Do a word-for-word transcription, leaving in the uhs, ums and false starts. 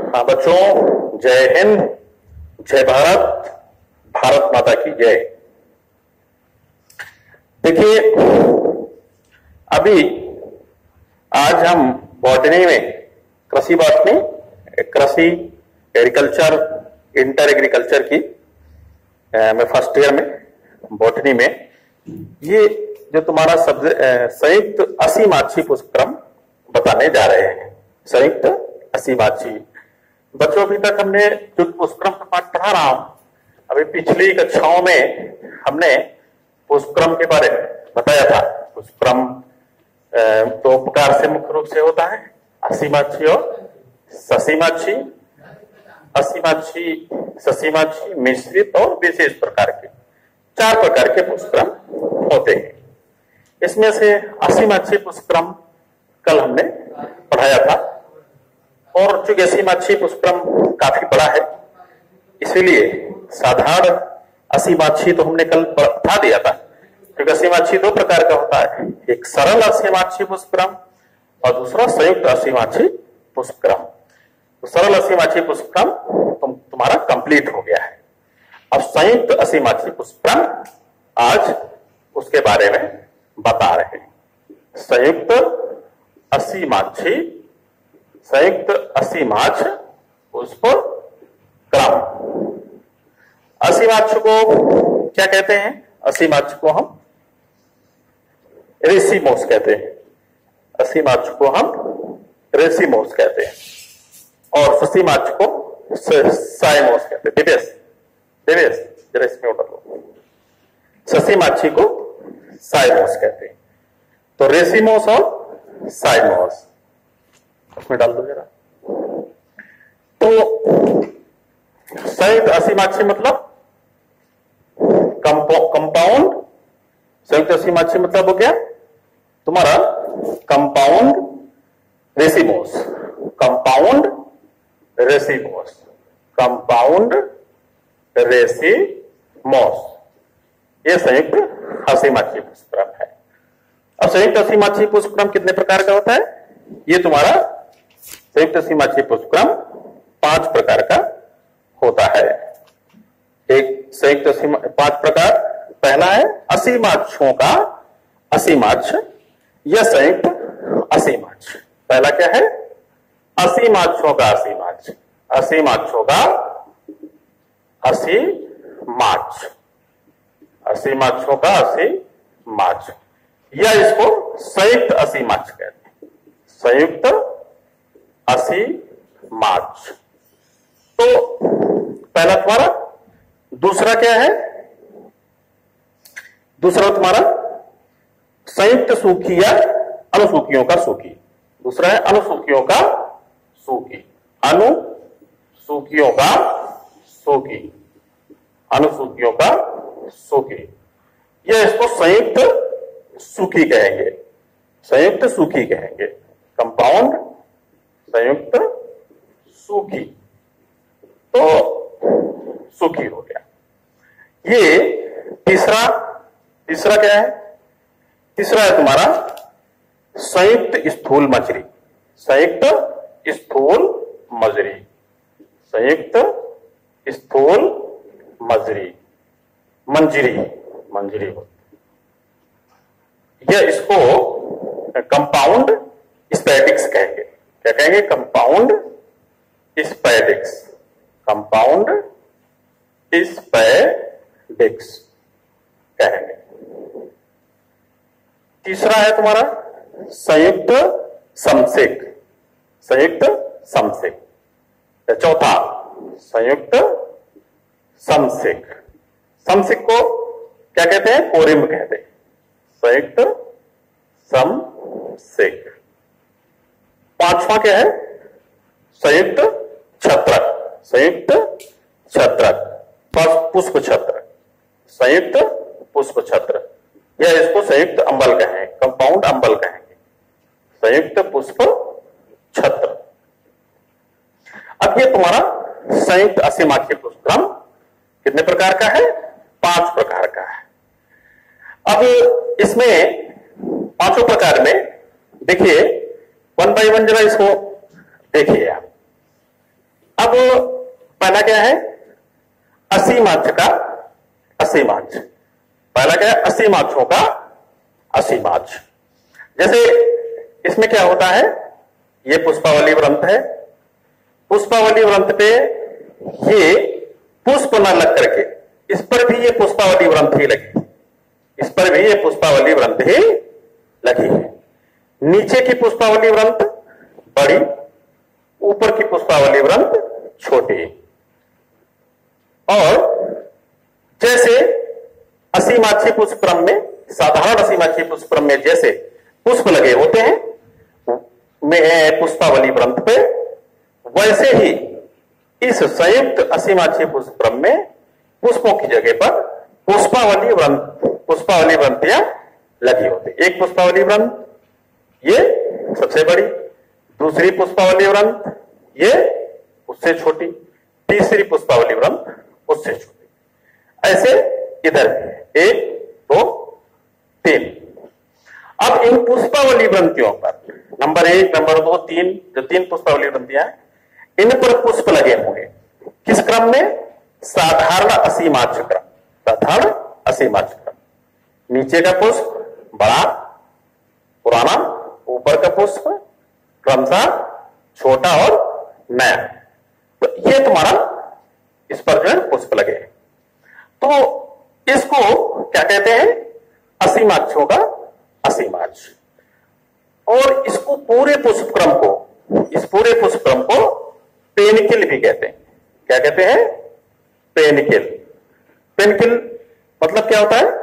हाँ बच्चों, जय हिंद, जय भारत, भारत माता की जय। देखिए, अभी आज हम बॉटनी में कृषि बॉटनी, कृषि एग्रीकल्चर, इंटर एग्रीकल्चर की मैं फर्स्ट ईयर में बॉटनी में ये जो तुम्हारा सब्जेक्ट संयुक्त असीमाक्षी पुष्पक्रम बताने जा रहे हैं। संयुक्त असीमाक्षी बच्चों, अभी तक हमने जो पुष्पक्रम का पाठ पढ़ा रहा हूं, अभी पिछली कक्षाओं में हमने पुष्पक्रम के बारे में बताया था। पुष्पक्रम दो प्रकार से मुख्य रूप से होता है, असीमाक्षी और ससीमाक्षी। असीमाक्षी, ससीमाक्षी, मिश्रित और विशेष प्रकार के चार प्रकार के पुष्पक्रम होते हैं। इसमें से असीमाक्षी पुष्पक्रम कल हमने पढ़ाया था, और चूंकि असीमाक्षी पुष्पक्रम काफी बड़ा है, इसीलिए साधारण असीमाक्षी तो हमने कल पढ़ा दिया था। क्योंकि असीमाक्षी दो प्रकार का होता है, एक सरल असीमाक्षी पुष्पक्रम और दूसरा संयुक्त असीमाक्षी पुष्पक्रम। तो सरल असीमाक्षी पुष्पक्रम तुम तुम्हारा कंप्लीट हो गया है। अब संयुक्त असीमाक्षी पुष्पक्रम आज उसके बारे में बता रहे हैं। संयुक्त असीमाक्षी, संयुक्त असीमाक्ष पुष्पक्रम। असीमाक्ष को क्या कहते हैं? असीमाक्ष को हम रेसिमोस कहते हैं। असीमाक्ष को हम रेसिमोस कहते हैं और ससीमाक्ष को साइमोस कहते हैं। दिवेश, दिवेश जरा इसमें उठा लो। ससीमाक्षी को साइमोस कहते हैं। तो रेसिमोस और साइमोस उसमें डाल दो जरा। तो संयुक्त असीमाक्षी मतलब कंपाउंड। संयुक्त असीमाक्षी मतलब हो गया तुम्हारा compound racemose. Compound racemose, compound racemose, ये संयुक्त असीमाक्षी पुष्पक्रम है। और संयुक्त असीमाक्षी पुष्पक्रम कितने प्रकार का होता है? ये तुम्हारा संयुक्त असीमाक्षी पुष्पक्रम पांच प्रकार का होता है। एक संयुक्त असीमा पांच प्रकार। पहला है असीमाक्षों का असीमाक्ष या संयुक्त असीमाक्ष। पहला क्या है? असीमाक्षों का असीमाक्ष। असीमाक्षों का असीमाक्ष, असीमाक्षों का असीमाक्ष, या इसको संयुक्त असीमाक्ष कहते हैं। संयुक्त असीमाक्ष। तो पहला तुम्हारा। दूसरा क्या है? दूसरा तुम्हारा संयुक्त सूखी या अनुसूखियों का सूखी। दूसरा है अनुसूखियों का सूखी। अनुसूखियों का सूखी, अनुसूखियों का सूखी, या इसको संयुक्त सूखी कहेंगे। संयुक्त सूखी कहेंगे। कंपाउंड संयुक्त सूखी, तो सूखी हो गया। ये तीसरा। तीसरा क्या है? तीसरा है तुम्हारा संयुक्त स्थूल मजरी। संयुक्त स्थूल मजरी, संयुक्त स्थूल मजरी, मंजरी, मंजरी होती। या इसको कंपाउंड स्पैडिक्स कहेंगे। क्या कहेंगे? Compound spadix. कंपाउंड स्पैडिक्स कहेंगे। तीसरा है तुम्हारा संयुक्त समसेक। संयुक्त समसेक। चौथा संयुक्त समसेक। समसेक को क्या कहते हैं? कोरिम्ब कहते हैं। संयुक्त समसेक। पांचवा क्या है? संयुक्त छत्रक। संयुक्त छत्रक, पुष्प छत्र, संयुक्त पुष्प छत्र, या इसको संयुक्त अंबल कहें, कंपाउंड अंबल कहेंगे। संयुक्त पुष्प छत्र। अब ये तुम्हारा संयुक्त असीमाक्षी पुष्पक्रम कितने प्रकार का है? पांच प्रकार का है। अब इसमें पांचों प्रकार में देखिए, वन बाय वन जरा इसको देखिए आप। अब पहला क्या है, असीमाक्ष का असीमाक्ष। पहला क्या है, असीमाक्षों का असीमाक्ष। जैसे इसमें क्या होता है, ये पुष्पावली व्रंत है, पुष्पावली व्रंत पे ये पुष्प न लग करके इस पर भी ये पुष्पावली व्रंत ही लगी, इस पर भी ये पुष्पावली व्रंत ही लगी है। नीचे की पुष्पावली व्रंत बड़ी, ऊपर की पुष्पावली व्रंत छोटी। और जैसे असीमाक्षी पुष्पक्रम में, साधारण असीमाक्षी पुष्पक्रम में जैसे पुष्प लगे होते हैं में पुष्पावली व्रंत पे, वैसे ही इस संयुक्त असीमाक्षी पुष्पक्रम में पुष्पों की जगह पर पुष्पावली व्रंत पुष्पावली व्रंतियां लगी होती। एक पुष्पावली व्रंत ये सबसे बड़ी, दूसरी पुष्पावली व्रंत ये उससे छोटी, तीसरी पुष्पावली व्रंत उससे छोटी। ऐसे इधर एक दो तीन। अब इन पुष्पावली ग्रंथियों पर नंबर एक, नंबर दो, तीन, जो तीन पुष्पावली ग्रंथियां हैं, इन पर पुष्प लगे होंगे। किस क्रम में? साधारण असीमाक्ष क्रम, साधारण असीमाक्ष क्रम। नीचे का पुष्प बड़ा पुराना, ऊपर का पुष्प क्रमशः छोटा और नया। तो ये तुम्हारा इस पर जो है पुष्प लगे। तो इसको क्या कहते हैं? असीमाक्षों का असीमाक्ष। और इसको पूरे पुष्पक्रम को, इस पूरे पुष्पक्रम को पेनिकिल भी कहते हैं। क्या कहते हैं? पेनिकिल। पेनिकिल मतलब क्या होता है?